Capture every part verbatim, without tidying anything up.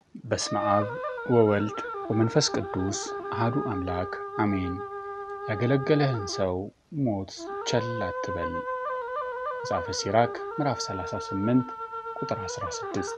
በስመ አብ ወወልድ ወመንፈስ ቅዱስ አሐዱ አምላክ አሜን። ያገለገለህን ሰው ሞት ቸል አትበል። መጽሐፈ ሲራክ ምዕራፍ ሰላሳ ስምንት ቁጥር አስራ ስድስት።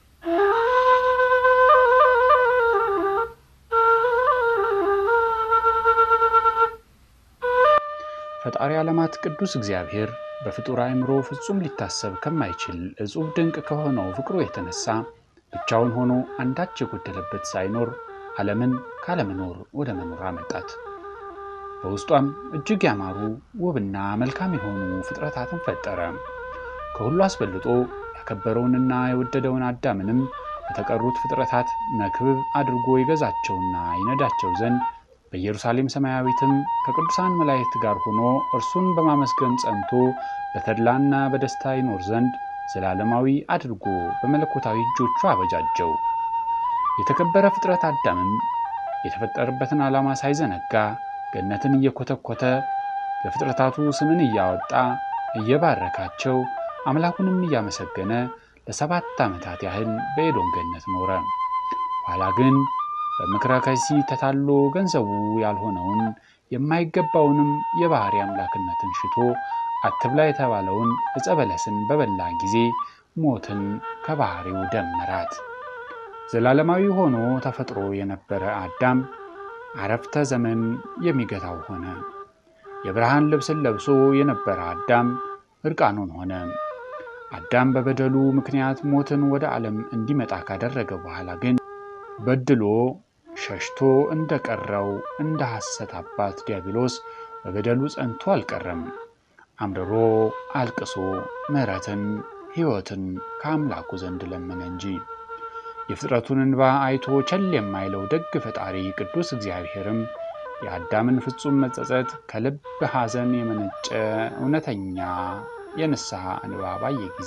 ፈጣሪ ዓለማት ቅዱስ እግዚአብሔር በፍጡር አእምሮ ፍጹም ሊታሰብ ከማይችል እጹብ ድንቅ ከሆነው ፍቅሩ የተነሳ ብቻውን ሆኖ አንዳች የጎደለበት ሳይኖር ዓለምን ካለመኖር ወደ መኖር አመጣት። በውስጧም እጅግ ያማሩ ውብና መልካም የሆኑ ፍጥረታትን ፈጠረ። ከሁሉ አስበልጦ ያከበረውንና የወደደውን አዳምንም በተቀሩት ፍጥረታት መክብብ አድርጎ ይገዛቸውና ይነዳቸው ዘንድ በኢየሩሳሌም ሰማያዊትም ከቅዱሳን መላእክት ጋር ሆኖ እርሱን በማመስገን ጸንቶ በተድላና በደስታ ይኖር ዘንድ ዘላለማዊ አድርጎ በመለኮታዊ እጆቹ አበጃጀው። የተከበረ ፍጥረት አዳምም የተፈጠረበትን ዓላማ ሳይዘነጋ ገነትን እየኮተኮተ ለፍጥረታቱ ስምን እያወጣ እየባረካቸው አምላኩንም እያመሰገነ ለሰባት ዓመታት ያህል በኤዶም ገነት ኖረ። ኋላ ግን በምክረ ከሲ ተታሎ ገንዘቡ ያልሆነውን የማይገባውንም የባህሪ አምላክነትን ሽቶ አትበል የተባለውን ዕፀ በለስን በበላ ጊዜ ሞትን ከባህሪው ደመራት። ዘላለማዊ ሆኖ ተፈጥሮ የነበረ አዳም አረፍተ ዘመን የሚገታው ሆነ። የብርሃን ልብስን ለብሶ የነበረ አዳም እርቃኑን ሆነ። አዳም በበደሉ ምክንያት ሞትን ወደ ዓለም እንዲመጣ ካደረገ በኋላ ግን በድሎ ሸሽቶ እንደቀረው እንደ ሐሰት አባት ዲያብሎስ በበደሉ ጸንቶ አልቀረም። አምርሮ አልቅሶ ምሕረትን ሕይወትን ከአምላኩ ዘንድ ለመነ እንጂ። የፍጥረቱን እንባ አይቶ ቸል የማይለው ደግ ፈጣሪ ቅዱስ እግዚአብሔርም የአዳምን ፍጹም መጸጸት ከልብ ሐዘን የመነጨ እውነተኛ የንስሐ እንባ ባየ ጊዜ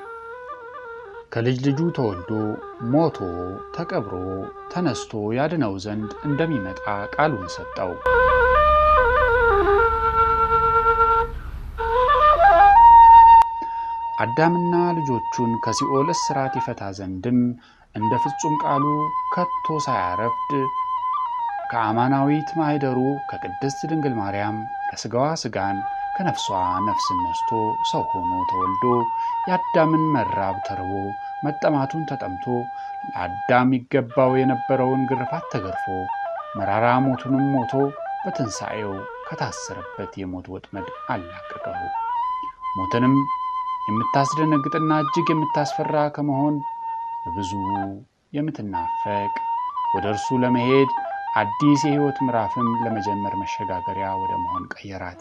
ከልጅ ልጁ ተወልዶ ሞቶ ተቀብሮ ተነስቶ ያድነው ዘንድ እንደሚመጣ ቃሉን ሰጠው። አዳምና ልጆቹን ከሲኦል እስራት ይፈታ ዘንድም እንደ ፍጹም ቃሉ ከቶ ሳያረፍድ ከአማናዊት ማኅደሩ ከቅድስት ድንግል ማርያም ከሥጋዋ ሥጋን ከነፍሷ ነፍስን ነስቶ ሰው ሆኖ ተወልዶ የአዳምን መራብ ተርቦ መጠማቱን ተጠምቶ ለአዳም ይገባው የነበረውን ግርፋት ተገርፎ መራራ ሞቱንም ሞቶ በትንሣኤው ከታሰረበት የሞት ወጥመድ አላቀቀው። ሞትንም የምታስደነግጥና እጅግ የምታስፈራ ከመሆን በብዙ የምትናፈቅ ወደ እርሱ ለመሄድ አዲስ የሕይወት ምዕራፍም ለመጀመር መሸጋገሪያ ወደ መሆን ቀየራት።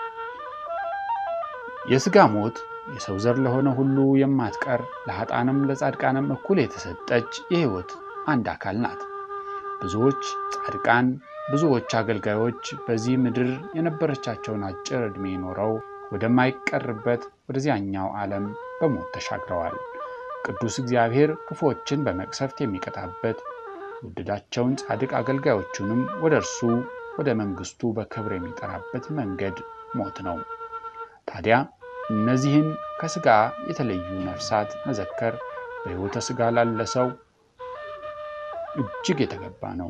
የሥጋ ሞት የሰው ዘር ለሆነ ሁሉ የማትቀር ለኃጥአንም ለጻድቃንም እኩል የተሰጠች የሕይወት አንድ አካል ናት። ብዙዎች ጻድቃን ብዙዎች አገልጋዮች በዚህ ምድር የነበረቻቸውን አጭር ዕድሜ ኖረው ወደማይቀርበት ወደዚያኛው ዓለም በሞት ተሻግረዋል። ቅዱስ እግዚአብሔር ክፉዎችን በመቅሰፍት የሚቀጣበት የወደዳቸውን ጻድቅ አገልጋዮቹንም ወደ እርሱ ወደ መንግሥቱ በክብር የሚጠራበት መንገድ ሞት ነው። ታዲያ እነዚህን ከሥጋ የተለዩ ነፍሳት መዘከር በሕይወተ ሥጋ ላለ ሰው እጅግ የተገባ ነው።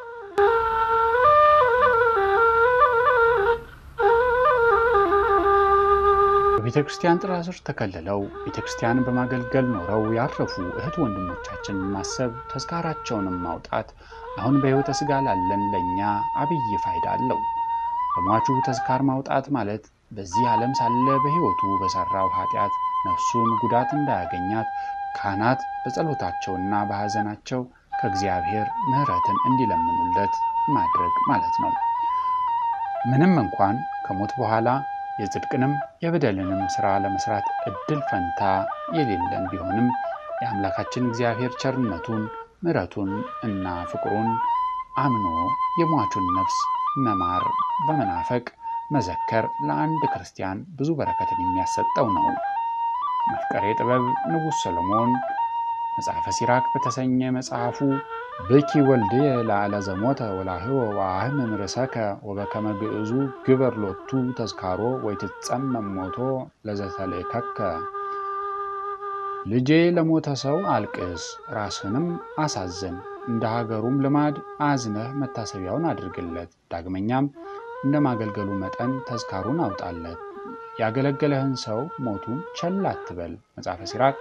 በቤተ ክርስቲያን ጥላ ስር ተከልለው ቤተ ክርስቲያንን በማገልገል ኖረው ያረፉ እህት ወንድሞቻችን ማሰብ ተስካራቸውንም ማውጣት አሁን በሕይወተ ሥጋ ላለን ለኛ አብይ ፋይዳ አለው። በሟቹ ተስካር ማውጣት ማለት በዚህ ዓለም ሳለ በሕይወቱ በሰራው ኃጢአት ነፍሱን ጉዳት እንዳያገኛት ካህናት በጸሎታቸውና በሐዘናቸው ከእግዚአብሔር ምሕረትን እንዲለምኑለት ማድረግ ማለት ነው። ምንም እንኳን ከሞት በኋላ የጽድቅንም የበደልንም ሥራ ለመስራት እድል ፈንታ የሌለን ቢሆንም የአምላካችን እግዚአብሔር ቸርነቱን ምሕረቱን እና ፍቅሩን አምኖ የሟቹን ነፍስ መማር በመናፈቅ መዘከር ለአንድ ክርስቲያን ብዙ በረከትን የሚያሰጠው ነው። መፍቀሬ ጥበብ ንጉሥ ሰሎሞን መጽሐፈ ሲራክ በተሰኘ መጽሐፉ ብኪ ወልዴ ለዓለ ዘሞተ ወላህወ ወአህመም ርእሰከ ወበከመ ግዕዙ ግበር ሎቱ ተዝካሮ ወይትጸመም ሞቶ ለዘተለከከ ልጄ ለሞተ ሰው አልቅስ ራስንም አሳዝን እንደ ሀገሩም ልማድ አዝነህ መታሰቢያውን አድርግለት ዳግመኛም እንደማገልገሉ መጠን ተዝካሩን አውጣለት ያገለገለህን ሰው ሞቱን ቸል አትበል መጽሐፈ ሲራክ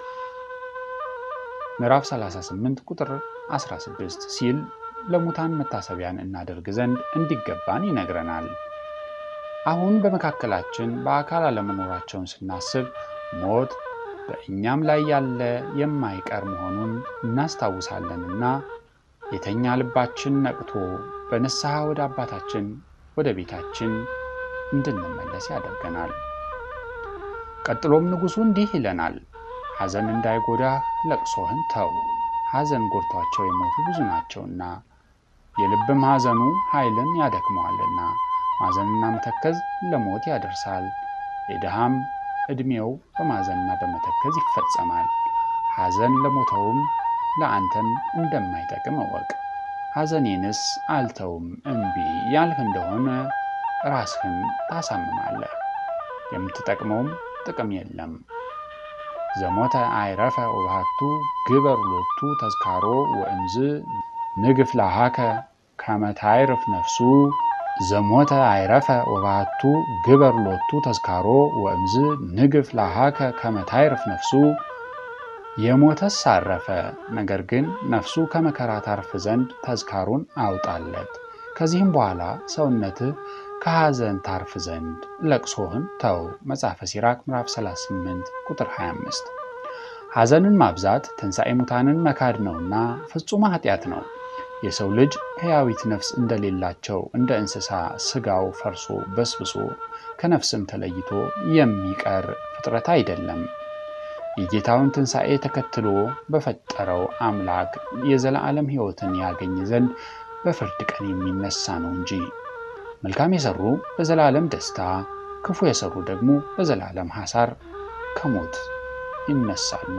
ምዕራፍ ሰላሳ ስምንት ቁጥር አስራ ስድስት ሲል ለሙታን መታሰቢያን እናደርግ ዘንድ እንዲገባን ይነግረናል። አሁን በመካከላችን በአካል አለመኖራቸውን ስናስብ ሞት በእኛም ላይ ያለ የማይቀር መሆኑን እናስታውሳለንና የተኛ ልባችን ነቅቶ በንስሐ ወደ አባታችን ወደ ቤታችን እንድንመለስ ያደርገናል። ቀጥሎም ንጉሡ እንዲህ ይለናል፣ ሐዘን እንዳይጎዳህ ለቅሶህን ተው፣ ሐዘን ጎድቷቸው የሞቱ ብዙ ናቸውና የልብም ሐዘኑ ኃይልን ያደክመዋልና ማዘንና መተከዝ ለሞት ያደርሳል። የድሃም ዕድሜው በማዘንና በመተከዝ ይፈጸማል። ሐዘን ለሞተውም ለአንተም እንደማይጠቅም እወቅ። ሐዘኔንስ አልተውም እምቢ ያልህ እንደሆነ ራስህን ታሳምማለህ፣ የምትጠቅመውም ጥቅም የለም። ዘሞተ አይረፈ ወባቱ ግበር ሎቱ ተዝካሮ ወእምዝ ንግፍ ለሃከ ከመታይርፍ ነፍሱ ዘሞተ አይረፈ ወባቱ ግበር ሎቱ ተዝካሮ ወእምዝ ንግፍ ለሃከ ከመታይርፍ ነፍሱ የሞተስ አረፈ ነገር ግን ነፍሱ ከመከራ ታርፍ ዘንድ ተዝካሩን አውጣለት። ከዚህም በኋላ ሰውነትህ ከሐዘን ታርፍ ዘንድ ለቅሶህን ተው መጽሐፈ ሲራክ ምዕራፍ ሰላሳ ስምንት ቁጥር ሃያ አምስት። ሐዘንን ማብዛት ትንሣኤ ሙታንን መካድ ነውና ፍጹም ኃጢአት ነው። የሰው ልጅ ሕያዊት ነፍስ እንደሌላቸው እንደ እንስሳ ሥጋው ፈርሶ በስብሶ ከነፍስም ተለይቶ የሚቀር ፍጥረት አይደለም። የጌታውን ትንሣኤ ተከትሎ በፈጠረው አምላክ የዘላለም ሕይወትን ያገኝ ዘንድ በፍርድ ቀን የሚነሳ ነው እንጂ። መልካም የሰሩ በዘላለም ደስታ፣ ክፉ የሰሩ ደግሞ በዘላለም ሐሳር ከሞት ይነሳሉ።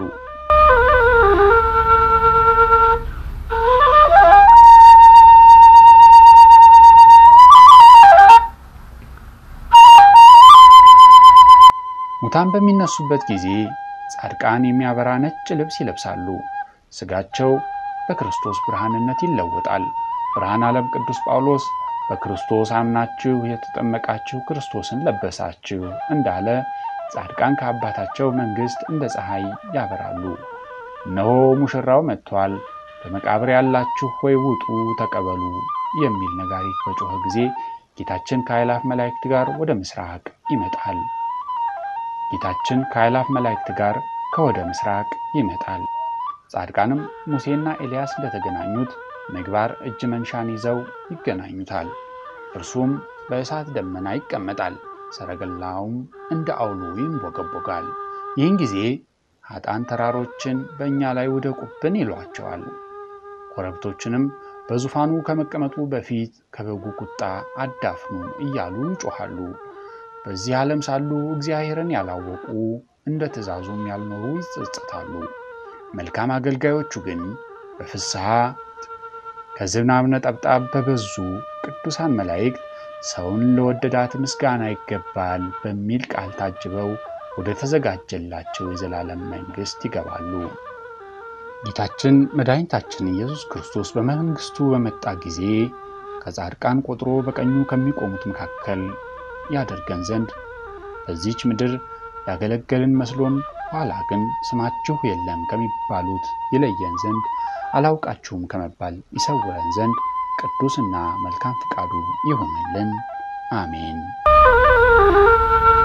ሙታን በሚነሱበት ጊዜ ጻድቃን የሚያበራ ነጭ ልብስ ይለብሳሉ። ሥጋቸው በክርስቶስ ብርሃንነት ይለወጣል። ብርሃን ዓለም ቅዱስ ጳውሎስ በክርስቶስ አምናችሁ የተጠመቃችሁ ክርስቶስን ለበሳችሁ እንዳለ ጻድቃን ከአባታቸው መንግሥት እንደ ፀሐይ ያበራሉ። እነሆ ሙሽራው መጥቷል፣ በመቃብር ያላችሁ ሆይ ውጡ ተቀበሉ የሚል ነጋሪት በጮኸ ጊዜ ጌታችን ከኃይላፍ መላእክት ጋር ወደ ምስራቅ ይመጣል። ጌታችን ከኃይላፍ መላእክት ጋር ከወደ ምስራቅ ይመጣል። ጻድቃንም ሙሴና ኤልያስ እንደተገናኙት ምግባር እጅ መንሻን ይዘው ይገናኙታል። እርሱም በእሳት ደመና ይቀመጣል፣ ሰረገላውም እንደ አውሎ ይንቦገቦጋል። ይህን ጊዜ ኃጥአን ተራሮችን በእኛ ላይ ውደቁብን ይሏቸዋል። ኮረብቶችንም በዙፋኑ ከመቀመጡ በፊት ከበጉ ቁጣ አዳፍኑ እያሉ ይጮኻሉ። በዚህ ዓለም ሳሉ እግዚአብሔርን ያላወቁ እንደ ትእዛዙም ያልኖሩ ይጸጸታሉ። መልካም አገልጋዮቹ ግን በፍስሐ ከዝናብ ነጠብጣብ በበዙ ቅዱሳን መላእክት ሰውን ለወደዳት ምስጋና ይገባል በሚል ቃል ታጅበው ወደ ተዘጋጀላቸው የዘላለም መንግሥት ይገባሉ። ጌታችን መድኃኒታችን ኢየሱስ ክርስቶስ በመንግሥቱ በመጣ ጊዜ ከጻድቃን ቆጥሮ በቀኙ ከሚቆሙት መካከል ያደርገን ዘንድ በዚህች ምድር ያገለገልን መስሎን ኋላ ግን ስማችሁ የለም ከሚባሉት ይለየን ዘንድ አላውቃችሁም ከመባል ይሰውረን ዘንድ ቅዱስና መልካም ፍቃዱ ይሆንልን። አሜን።